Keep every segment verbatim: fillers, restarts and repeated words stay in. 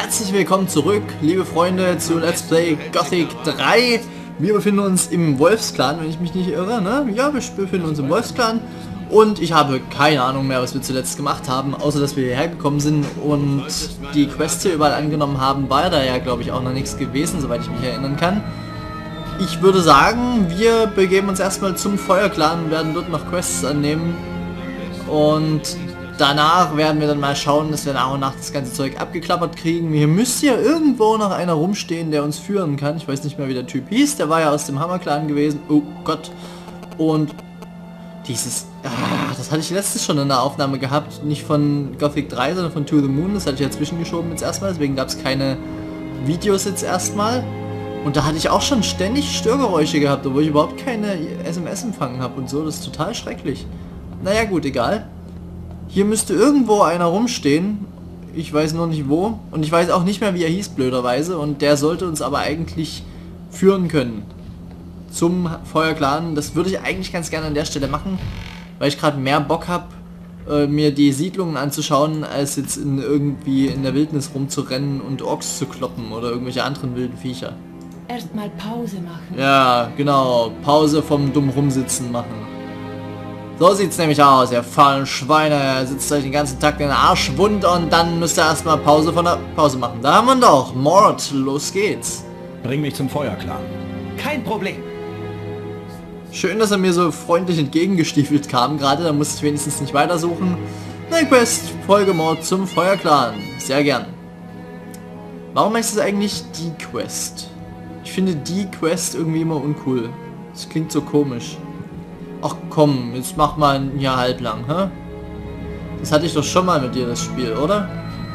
Herzlich willkommen zurück, liebe Freunde, zu Let's Play Gothic drei. Wir befinden uns im Wolfsclan, wenn ich mich nicht irre, ne? Ja, wir befinden uns im Wolfsclan. Und ich habe keine Ahnung mehr, was wir zuletzt gemacht haben, außer dass wir hierher gekommen sind und die Quests hier überall angenommen haben. War da ja, glaube ich, auch noch nichts gewesen, soweit ich mich erinnern kann. Ich würde sagen, wir begeben uns erstmal zum Feuerclan und werden dort noch Quests annehmen. Und danach werden wir dann mal schauen, dass wir nach und nach das ganze Zeug abgeklappert kriegen. Hier müsste ja irgendwo noch einer rumstehen, der uns führen kann. Ich weiß nicht mehr, wie der Typ hieß. Der war ja aus dem Hammer-Clan gewesen. Oh Gott. Und dieses... Ah, das hatte ich letztes schon in der Aufnahme gehabt. Nicht von Gothic drei, sondern von To the Moon. Das hatte ich ja zwischengeschoben jetzt erstmal. Deswegen gab es keine Videos jetzt erstmal. Und da hatte ich auch schon ständig Störgeräusche gehabt, obwohl ich überhaupt keine S M S empfangen habe und so. Das ist total schrecklich. Naja gut, egal. Hier müsste irgendwo einer rumstehen. Ich weiß nur nicht wo. Und ich weiß auch nicht mehr, wie er hieß, blöderweise. Und der sollte uns aber eigentlich führen können. Zum Feuerclan. Das würde ich eigentlich ganz gerne an der Stelle machen. Weil ich gerade mehr Bock habe, äh, mir die Siedlungen anzuschauen, als jetzt in irgendwie in der Wildnis rumzurennen und Orks zu kloppen oder irgendwelche anderen wilden Viecher. Erstmal Pause machen. Ja, genau. Pause vom dumm rumsitzen machen. So sieht's nämlich aus, ihr faulen Schweine. Er sitzt euch den ganzen Tag den Arsch wund und dann müsst ihr erstmal Pause von der Pause machen. Da haben wir ihn doch. Mord, los geht's. Bring mich zum Feuerclan. Kein Problem. Schön, dass er mir so freundlich entgegengestiefelt kam gerade. Da musste ich wenigstens nicht weitersuchen. Eine Quest, Folgemord zum Feuerclan. Sehr gern. Warum heißt es eigentlich die Quest? Ich finde die Quest irgendwie immer uncool. Das klingt so komisch. Ach komm, jetzt mach mal ein Jahr halblang, hä? Das hatte ich doch schon mal mit dir, das Spiel, oder?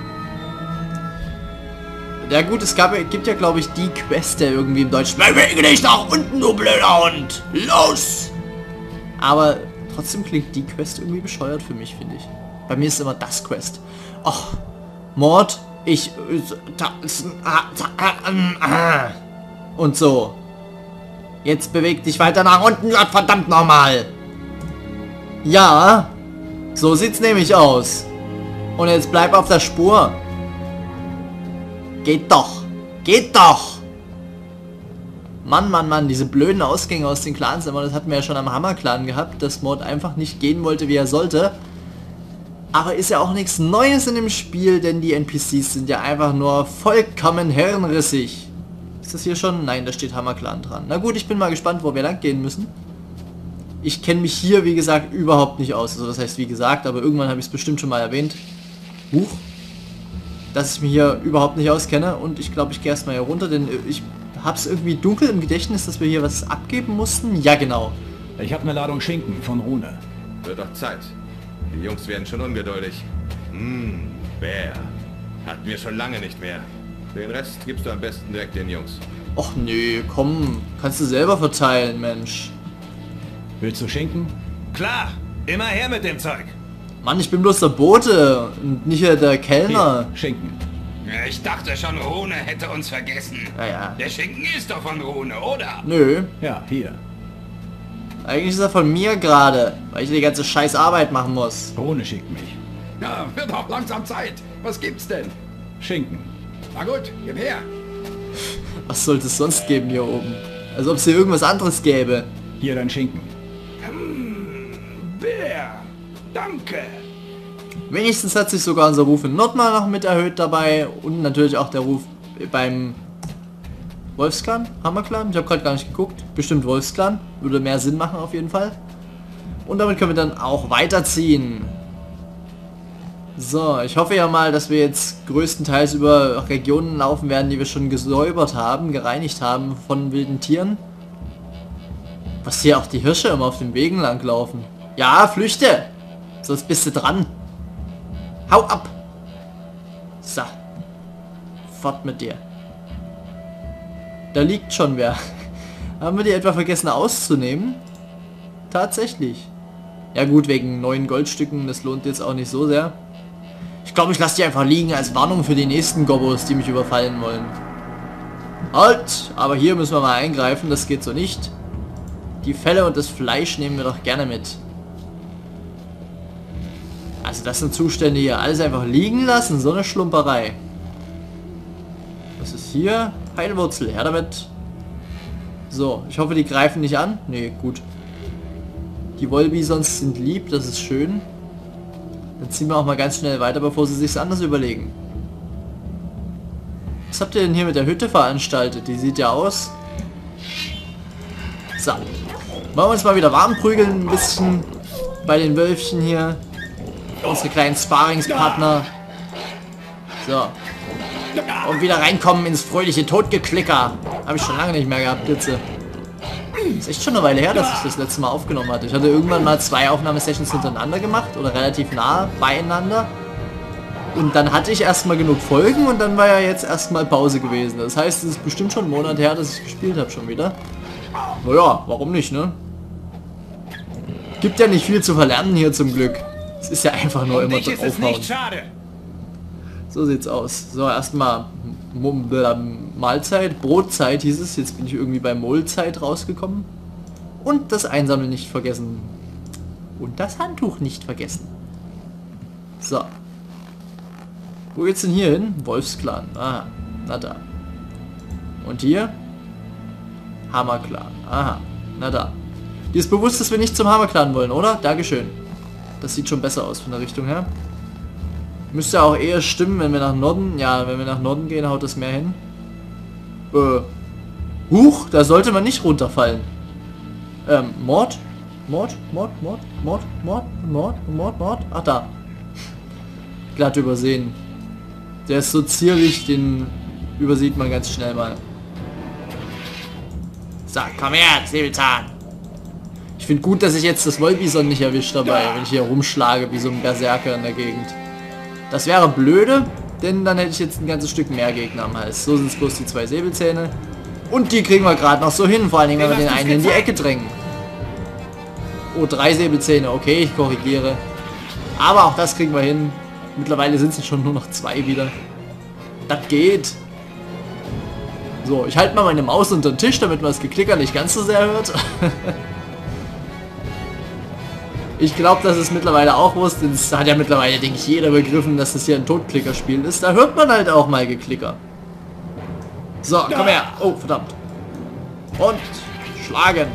Ja gut, es gab, gibt ja glaube ich die Quest, der irgendwie im Deutschen bewege dich nach unten, du blöder Hund! Los! Aber trotzdem klingt die Quest irgendwie bescheuert für mich, finde ich. Bei mir ist immer das Quest. Ach, Mord, ich... Und so. Jetzt beweg dich weiter nach unten, Gott verdammt nochmal. Ja, so sieht's nämlich aus. Und jetzt bleib auf der Spur. Geht doch. Geht doch. Mann, Mann, Mann, diese blöden Ausgänge aus den Clans immer, das hatten wir ja schon am Hammer-Clan gehabt, dass Mord einfach nicht gehen wollte, wie er sollte. Aber ist ja auch nichts Neues in dem Spiel, denn die N P Cs sind ja einfach nur vollkommen hirnrissig. Ist das hier schon? Nein, da steht Hammer-Clan dran. Na gut, ich bin mal gespannt, wo wir lang gehen müssen. Ich kenne mich hier, wie gesagt, überhaupt nicht aus. Also das heißt, wie gesagt, aber irgendwann habe ich es bestimmt schon mal erwähnt. Huch. Dass ich mich hier überhaupt nicht auskenne. Und ich glaube, ich gehe erstmal hier runter, denn ich habe es irgendwie dunkel im Gedächtnis, dass wir hier was abgeben mussten. Ja, genau. Ich habe eine Ladung Schinken von Rune. Wird doch Zeit. Die Jungs werden schon ungeduldig. Hm, Bär. Hatten wir schon lange nicht mehr. Den Rest gibst du am besten direkt den Jungs. Och nö, komm. Kannst du selber verteilen, Mensch. Willst du Schinken? Klar, immer her mit dem Zeug. Mann, ich bin bloß der Bote und nicht der Kellner. Hier, Schinken. Ich dachte schon, Rune hätte uns vergessen. Ja, ja. Der Schinken ist doch von Rune, oder? Nö. Ja, hier. Eigentlich ist er von mir gerade, weil ich die ganze scheiß Arbeit machen muss. Rune schickt mich. Na, wird auch langsam Zeit. Was gibt's denn? Schinken. Na gut, gib her. Was sollte es sonst geben hier oben? Als ob es hier irgendwas anderes gäbe. Hier dein Schinken. Bär. Danke. Wenigstens hat sich sogar unser Ruf in Nordmal noch mit erhöht dabei. Und natürlich auch der Ruf beim Wolfsclan, Hammer-Clan. Ich habe gerade gar nicht geguckt. Bestimmt Wolfsclan. Würde mehr Sinn machen auf jeden Fall. Und damit können wir dann auch weiterziehen. So, ich hoffe ja mal, dass wir jetzt größtenteils über Regionen laufen werden, die wir schon gesäubert haben, gereinigt haben von wilden Tieren. Was hier auch die Hirsche immer auf den Wegen lang laufen. Ja, flüchte! Sonst bist du dran. Hau ab! So. Fort mit dir. Da liegt schon wer. Haben wir die etwa vergessen auszunehmen? Tatsächlich. Ja gut, wegen neun Goldstücken, das lohnt jetzt auch nicht so sehr. Ich glaube, ich lasse die einfach liegen als Warnung für die nächsten Gobos, die mich überfallen wollen. Halt! Aber hier müssen wir mal eingreifen, das geht so nicht. Die Felle und das Fleisch nehmen wir doch gerne mit. Also das sind Zustände hier. Alles einfach liegen lassen. So eine Schlumperei. Was ist hier? Heilwurzel, her damit. So, ich hoffe, die greifen nicht an. Nee, gut. Die Wollbisons sind lieb, das ist schön. Dann ziehen wir auch mal ganz schnell weiter, bevor sie sich anders überlegen. Was habt ihr denn hier mit der Hütte veranstaltet? Die sieht ja aus. So. Wollen wir uns mal wieder warm prügeln, ein bisschen bei den Wölfchen hier. Unsere kleinen Sparingspartner. So. Und wieder reinkommen ins fröhliche Totgeklicker. Habe ich schon lange nicht mehr gehabt, jetzt. Ist echt schon eine Weile her, dass ich das letzte Mal aufgenommen hatte. Ich hatte irgendwann mal zwei Aufnahmesessions hintereinander gemacht oder relativ nah beieinander. Und dann hatte ich erstmal genug Folgen und dann war ja jetzt erstmal Pause gewesen. Das heißt, es ist bestimmt schon einen Monat her, dass ich gespielt habe schon wieder. Naja, warum nicht, ne? Gibt ja nicht viel zu verlernen hier zum Glück. Es ist ja einfach nur immer draufhauen. So sieht's aus. So, erstmal Mahlzeit, Brotzeit hieß es. Jetzt bin ich irgendwie bei Mahlzeit rausgekommen. Und das Einsammeln nicht vergessen. Und das Handtuch nicht vergessen. So. Wo geht's denn hier hin? Wolfsklan. Aha. Na da. Und hier? Hammerclan. Aha. Na da. Dir ist bewusst, dass wir nicht zum Hammerclan wollen, oder? Dankeschön. Das sieht schon besser aus von der Richtung her. Müsste auch eher stimmen, wenn wir nach Norden... Ja, wenn wir nach Norden gehen, haut das mehr hin. Äh. Huch, da sollte man nicht runterfallen. Ähm, Mord? Mord? Mord? Mord? Mord? Mord? Mord? Mord? Mord? Ach, da. Glatt übersehen. Der ist so zierlich, den übersieht man ganz schnell mal. So, komm her, Säbelzahn. Ich finde gut, dass ich jetzt das Wollbison nicht erwischt dabei, wenn ich hier rumschlage wie so ein Berserker in der Gegend. Das wäre blöde, denn dann hätte ich jetzt ein ganzes Stück mehr Gegner am Hals. So sind es bloß die zwei Säbelzähne. Und die kriegen wir gerade noch so hin, vor allen Dingen, wenn wir den einen in die Ecke drängen. Oh, drei Säbelzähne, okay, ich korrigiere. Aber auch das kriegen wir hin. Mittlerweile sind es schon nur noch zwei wieder. Das geht. So, ich halte mal meine Maus unter den Tisch, damit man das Geklicker nicht ganz so sehr hört. Ich glaube, das ist mittlerweile auch wurscht. Das hat ja mittlerweile, denke ich, jeder begriffen, dass das hier ein Totklickerspiel ist. Da hört man halt auch mal Geklicker. So, komm her. Oh, verdammt. Und schlagen.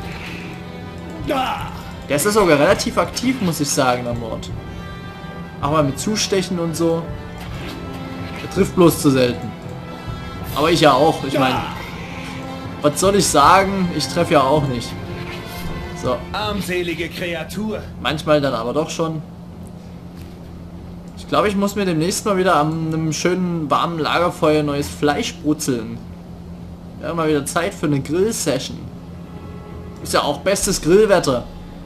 Der ist ja sogar relativ aktiv, muss ich sagen, der Mord. Auch mal mit Zustechen und so. Er trifft bloß zu selten. Aber ich ja auch. Ich meine, was soll ich sagen? Ich treffe ja auch nicht. So. Armselige Kreatur. Manchmal dann aber doch schon. Ich glaube, ich muss mir demnächst mal wieder an einem schönen warmen Lagerfeuer neues Fleisch brutzeln. Ja, mal wieder Zeit für eine Grill-Session. Ist ja auch bestes Grillwetter.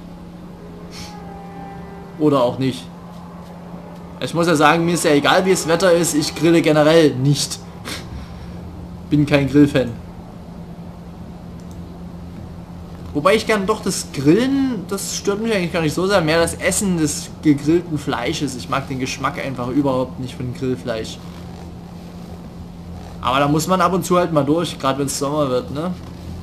Oder auch nicht. Ich muss ja sagen, mir ist ja egal, wie das Wetter ist. Ich grille generell nicht. Bin kein Grillfan. Wobei ich gern doch das Grillen, das stört mich eigentlich gar nicht so sehr. Mehr das Essen des gegrillten Fleisches. Ich mag den Geschmack einfach überhaupt nicht von Grillfleisch. Aber da muss man ab und zu halt mal durch, gerade wenn es Sommer wird, ne?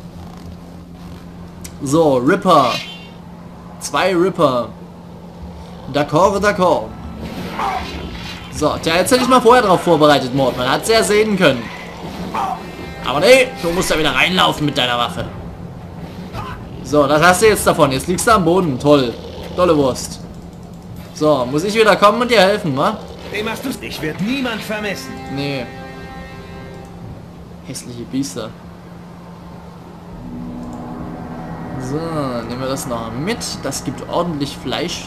So, Ripper. Zwei Ripper. D'accord, d'accord. So, tja, jetzt hätte ich mal vorher drauf vorbereitet, Mord. Man hat es ja sehen können. Aber nee, du musst da wieder reinlaufen mit deiner Waffe. So, das hast du jetzt davon. Jetzt liegst du am Boden. Toll. Tolle Wurst. So, muss ich wieder kommen und dir helfen, wa? Dem hast du's. Ich werde niemand vermissen. Nee. Hässliche Biester. So, nehmen wir das noch mit. Das gibt ordentlich Fleisch.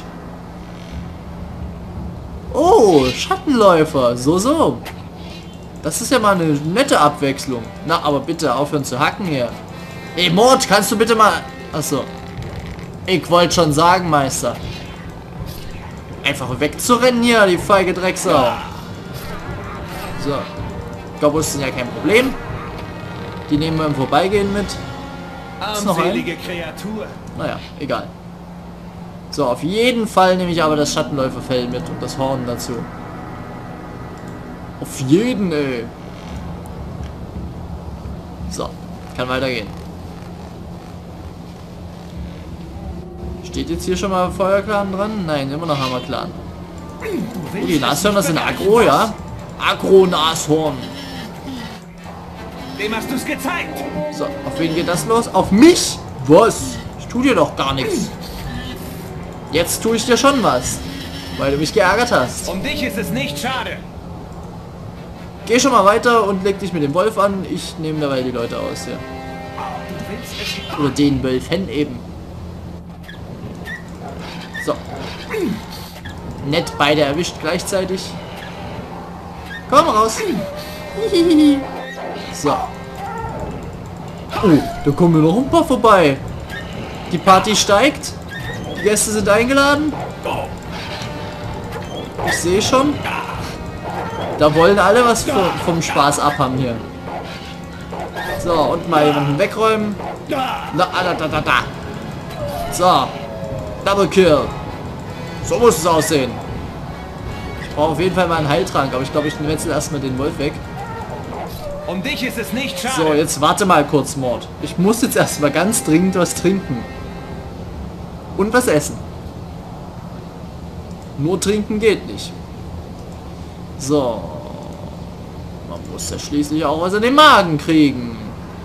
Oh, Schattenläufer. So, so. Das ist ja mal eine nette Abwechslung. Na, aber bitte aufhören zu hacken hier. Ey, Mord, kannst du bitte mal... Achso. Ich wollte schon sagen, Meister. Einfach wegzurennen hier, die feige Drecksau. So. Gabus sind ja kein Problem. Die nehmen wir im Vorbeigehen mit. Ist noch ein? Armselige Kreatur. Naja, egal. So, auf jeden Fall nehme ich aber das Schattenläuferfell mit und das Horn dazu. Auf jeden, ey. So, kann weitergehen. Steht jetzt hier schon mal Feuerclan dran? Nein, immer noch Hammerclan. Oh, die Nashörner sind aggro, ja? Aggro-Nashorn. Dem hast du's gezeigt. So, auf wen geht das los? Auf mich? Was? Ich tu dir doch gar nichts. Jetzt tue ich dir schon was, weil du mich geärgert hast. Um dich ist es nicht schade. Geh schon mal weiter und leg dich mit dem Wolf an. Ich nehme dabei die Leute aus, ja. Du willst es. Oder den Wölfen eben. So. Nett beide erwischt gleichzeitig. Komm raus. So. Oh, da kommen wir noch ein paar vorbei. Die Party steigt. Die Gäste sind eingeladen. Ich sehe schon. Da wollen alle was vom, vom Spaß abhaben hier. So, und mal jemanden wegräumen. Na, da, da, da, da. So. Double Kill. So muss es aussehen. Ich brauche auf jeden Fall mal einen Heiltrank, aber ich glaube, ich wechsle erstmal den Wolf weg. Um dich ist es nicht schade. So, jetzt warte mal kurz, Mord. Ich muss jetzt erstmal ganz dringend was trinken. Und was essen. Nur trinken geht nicht. So. Man muss ja schließlich auch was in den Magen kriegen.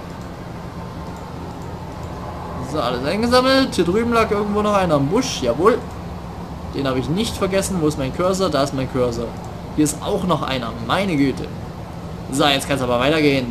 So, alles eingesammelt. Hier drüben lag irgendwo noch einer am Busch. Jawohl. Den habe ich nicht vergessen. Wo ist mein Cursor? Da ist mein Cursor. Hier ist auch noch einer. Meine Güte. So, jetzt kann es aber weitergehen.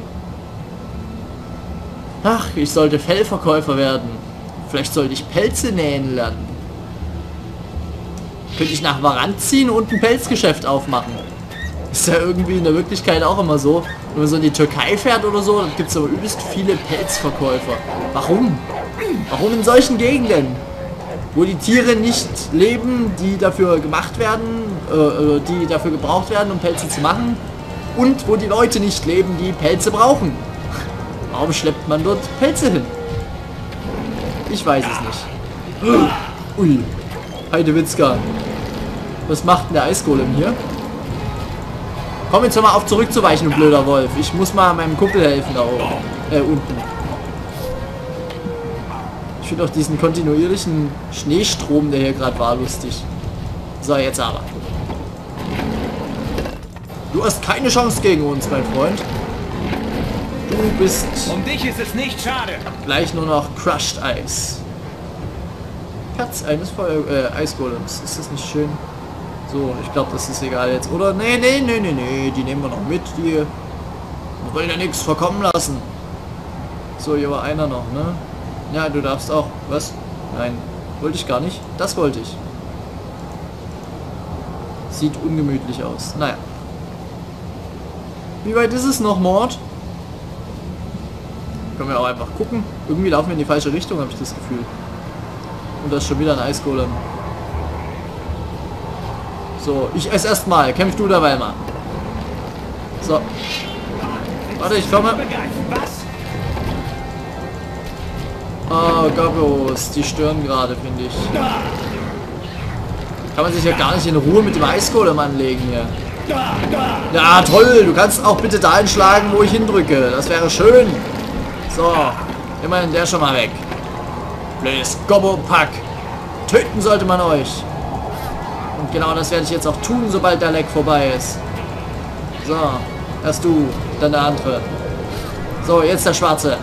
Ach, ich sollte Fellverkäufer werden. Vielleicht sollte ich Pelze nähen lernen. Könnte ich nach Warant ziehen und ein Pelzgeschäft aufmachen. Ist ja irgendwie in der Wirklichkeit auch immer so. Wenn man so in die Türkei fährt oder so, dann gibt es aber übelst viele Pelzverkäufer. Warum? Warum in solchen Gegenden? Wo die Tiere nicht leben, die dafür gemacht werden, äh, die dafür gebraucht werden, um Pelze zu machen. Und wo die Leute nicht leben, die Pelze brauchen. Warum schleppt man dort Pelze hin? Ich weiß es nicht. Ui. Heidewitzka. Was macht denn der Eisgolem hier? Komm jetzt hör mal auf zurückzuweichen, du blöder Wolf. Ich muss mal meinem Kumpel helfen da oben. Äh, unten. Ich finde auch diesen kontinuierlichen Schneestrom, der hier gerade war, lustig. So, jetzt aber. Du hast keine Chance gegen uns, mein Freund. Du bist Um dich ist es nicht schade. gleich nur noch Crushed Eis. Katz eines Feuer äh, Eisgolems. Ist das nicht schön? So, ich glaube, das ist egal jetzt. Oder? Nee, nee, nee, nee, nee. Die nehmen wir noch mit. Die wir wollen ja nichts verkommen lassen. So, hier war einer noch, ne? Ja, du darfst auch. Was? Nein, wollte ich gar nicht. Das wollte ich. Sieht ungemütlich aus. Naja. Wie weit ist es noch, Mord? Können wir auch einfach gucken. Irgendwie laufen wir in die falsche Richtung, habe ich das Gefühl. Und das ist schon wieder ein Eisgolem. So, ich esse erstmal. Kämpf du dabei mal. So. Warte, ich komme. Was? Oh, Gobbos, die stören gerade, finde ich. Kann man sich ja gar nicht in Ruhe mit dem Eisgolem anlegen hier. Ja, toll. Du kannst auch bitte da einschlagen, wo ich hindrücke. Das wäre schön. So, immerhin der schon mal weg. Blödes Gobbo-Pack. Töten sollte man euch. Und genau das werde ich jetzt auch tun, sobald der Leck vorbei ist. So, erst du, dann der andere. So, jetzt der Schwarze.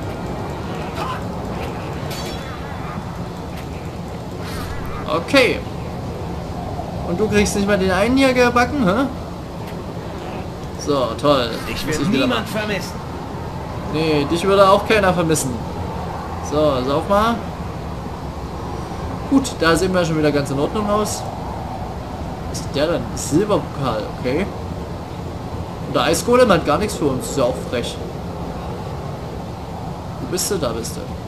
Okay. Und du kriegst nicht mal den einen hier gebacken, hä? So, toll. Ich Muss will wieder niemand vermissen. Nee, dich würde auch keiner vermissen. So, sauf mal. Gut, da sehen wir schon wieder ganz in Ordnung aus. Was ist der denn? Silberpokal, okay. Und der Eisgolem hat gar nichts für uns. Ist ja auch frech. Wo bist du? Da bist du.